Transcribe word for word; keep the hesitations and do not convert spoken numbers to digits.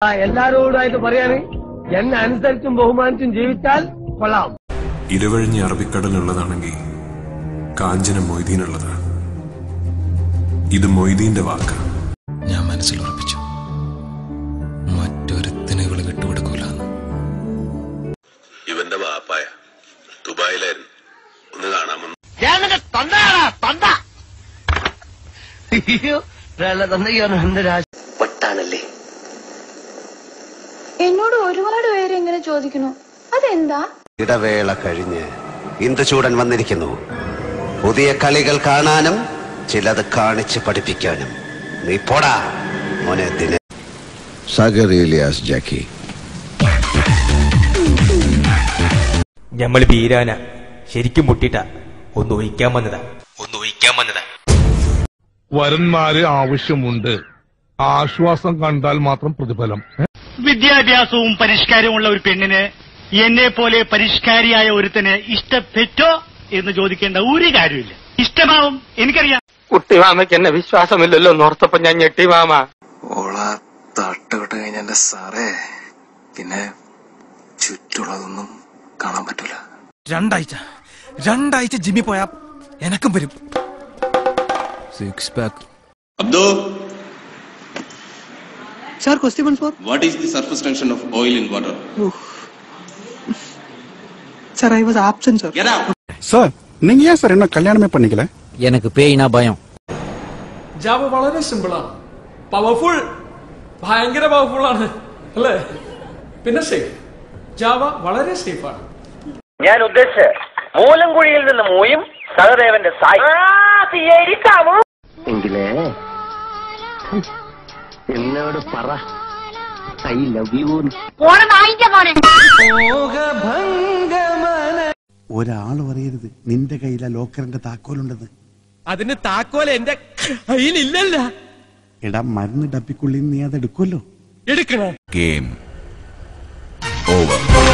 എല്ലാരോടായിട്ട് പറയാണ്, എന്നെ അനുസരിച്ചും ബഹുമാനിച്ചും ജീവിച്ചാൽ കൊള്ളാം. ഇരവഴിഞ്ഞ അറബിക്കടലുള്ളതാണെങ്കിൽ കാഞ്ചന മൊയ്തീനുള്ളതാണ്. ഇത് മൊയ്തീന്റെ വാക്കാണ്. ഞാൻ മനസ്സിൽ ഉറപ്പിച്ചു, മറ്റൊരുത്തിനെ ഇവള് വിട്ടുകൊടുക്കൂല. ഇവന്റെ വാപ്പായ ദുബായിലായിരുന്നു, ഒന്ന് കാണാമെന്ന്. വട്ടാണല്ലേ? എന്നോട് ഒരുപാട് പേര് ഇങ്ങനെ ചോദിക്കുന്നു, അതെന്താ? ഇടവേള കഴിഞ്ഞ് ഇന്ദുചൂടൻ വന്നിരിക്കുന്നു. പുതിയ കളികൾ കാണാനും ചിലത് കാണിച്ച് പഠിപ്പിക്കാനും. നീ പോടാ മോനെ ദിന. സാഗർ ഇലിയാസ് ജാക്കി. ഞമ്മള് ബീരാന ശരിക്കും മുട്ടിട്ട ഒന്ന് ഒഴിക്കാൻ വന്നതാ ഒന്ന് ഒഴിക്കാൻ വന്നതാ വരന്മാര് ആവശ്യമുണ്ട്. ആശ്വാസം കണ്ടാൽ മാത്രം പ്രതിഫലം. വിദ്യാഭ്യാസവും പരിഷ്കാരവുമുള്ള ഒരു പെണ്ണിന് എന്നെ പോലെ പരിഷ്കാരിയായ ഒരുത്തന് ഇഷ്ടപ്പെട്ടോ എന്ന് ചോദിക്കേണ്ട ഒരു കാര്യമില്ല. ഇഷ്ടമാവും, എനിക്കറിയാം. കുട്ടിമാമയ്ക്ക് എന്നെ വിശ്വാസമില്ലല്ലോ നോർത്തപ്പോ ഞാൻ ഞെട്ടി മാമ. ഓള തട്ടുകെട്ട് കഴിഞ്ഞ എന്റെ സാറേ, പിന്നെ ചുറ്റുള്ളതൊന്നും കാണാൻ പറ്റൂല. രണ്ടാഴ്ച രണ്ടാഴ്ച ജിമ്മി പോയാ എനക്കും വരും six pack. Abdo, Sir, question four. what is the surface tension of oil in water? Oh. Sir, I was absent, sir. Get out. Sir, நீங்க ஏன் சார் என்ன கல்யாணமே பண்ணிக்கல? எனக்கு பேய்னா பயம். ജാവ വളരെ സിമ്പിളാണ്, പവർഫുൾ, ഭയങ്കര പവർഫുൾ ആണ് അല്ലേ? പിന്നെ സേഫ്. ജാവ വളരെ സേഫാണ്. ഞാൻ ഉദ്ദേശിച്ച മൂലംകുഴിയിൽ നിന്ന് മൂയും സഹദേവന്റെ സായി എങ്കിലേ എന്നോട് പറ, ഐ ലവ് യു. ഒരാൾ പറയരുത് നിന്റെ കയ്യിലെ ലോക്കറിന്റെ താക്കോലുണ്ടെന്ന്. അതിന് താക്കോൽ എന്റെ കയ്യിലില്ലല്ല. എടാ, മരുന്ന് ഡപ്പിക്കുള്ളിൽ നീ അത് എടുക്കുമല്ലോ. എടുക്കണ ഗെയിം ഓവർ.